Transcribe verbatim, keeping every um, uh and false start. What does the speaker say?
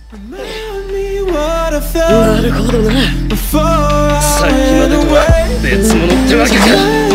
なるほどな。さっきまでとは別物ってわけか。